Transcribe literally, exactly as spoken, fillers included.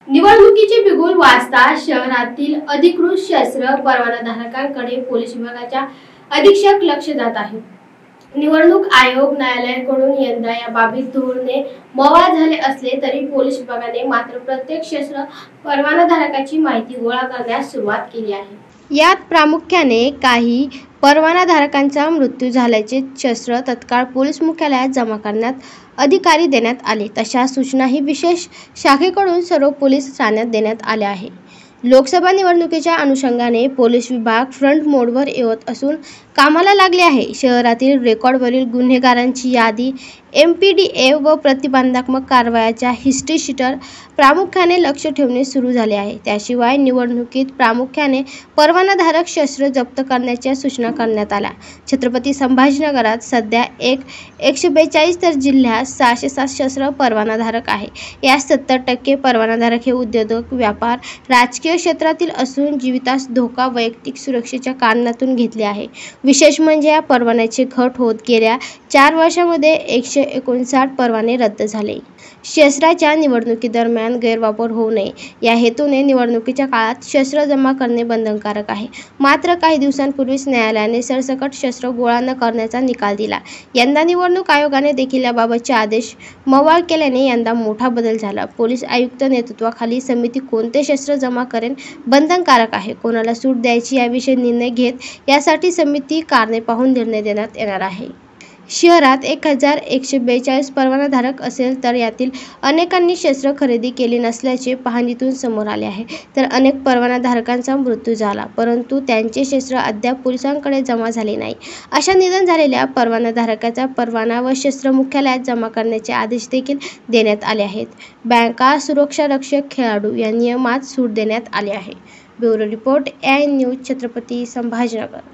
निवडणुकीचे बिगुल वाजता शहरातील अधिकृत शस्त्र परवानाधारकांकडे पोलीस विभागाच्या अधीक्षक लक्ष जात आहे। निवडणूक आयोग न्यायालयाकडून यंदा या बाबीत धोरणे मवाळ झाले असले तरी पोलीस विभागाने मात्र प्रत्येक शस्त्र परवानाधारकाची माहिती गोळा करण्यास सुरुवात केली आहे। यात प्रामुख्याने काही परवानाधारकांचा मृत्यू झाल्याचे शस्त्र तत्काळ पोलीस मुख्यालयात जमा करण्यात अधिकारी देण्यात आले, तशा सूचनाही विशेष शाखेकडून सर्व पोलीस ठाण्यात देण्यात आल्या आहे। लोकसभा निवडणुकीच्या अनुषंगाने पोलीस विभाग फ्रंट मोडवर येत असून कामाला लागले आहे। शहरातील रेकॉर्डवरील गुन्हेगारांची यादी, एम पी डी ए व प्रतिबंधात्मक कारवायांच्या हिस्ट्रीशीटवर प्रामुख्याने लक्ष ठेवणे सुरू झाले आहे। त्याशिवाय निवडणुकीत प्रामुख्याने परवानाधारक शस्त्र जप्त करण्याच्या सूचना करण्यात आल्या। छत्रपती संभाजीनगरात सध्या एक एकशे बेचाळीस तर जिल्ह्यात सहाशे सात शस्त्र परवानाधारक आहे। यात सत्तर टक्के परवानाधारक हे उद्योजक, व्यापार, राजकीय क्षेत्रातील असून जीवितास धोका वैयक्तिक सुरक्षेच्या कारणातून घेतले आहे। विशेष म्हणजे या परवान्याचे घट होत गेल्या चार वर्षांमध्ये एकशे एकोणसाठ परवाने रद्द झाले। शस्त्राच्या निवडणुकीदरम्यान गैरवापर होऊ नये या हेतूने निवडणुकीच्या काळात शस्त्र जमा करणे बंधनकारक आहे। मात्र काही दिवसांपूर्वीच न्यायालयाने सरसकट शस्त्र गोळा न करण्याचा निकाल दिला। यंदा निवडणूक आयोगाने देखील याबाबतचे आदेश मवाळ केल्याने यंदा मोठा बदल झाला। पोलीस आयुक्त नेतृत्वाखाली समिती कोणते शस्त्र जमा करेल बंधनकारक आहे, कोणाला सूट द्यायची याविषयी निर्णय घेत यासाठी समिती कारणे पाहून निर्णय देण्यात येणार आहे। शहरात एक हजार एकशे बेचाळीस परवानाधारक असेल तर यातील अनेकांनी शस्त्र खरेदी केली नसल्याचे पाहणीतून समोर आले आहे, तर अनेक परवानाधारकांचा मृत्यू झाला परंतु त्यांचे शस्त्र अद्याप पोलिसांकडे जमा झाले नाही। अशा निधन झालेल्या परवानाधारकाचा परवाना व शस्त्र मुख्यालयात जमा करण्याचे आदेश देखील देण्यात आले आहेत। बँका, सुरक्षारक्षक, खेळाडू या नियमात सूट देण्यात आली आहे। Bureau report, A I news, Chhatrapati Sambhajinagar.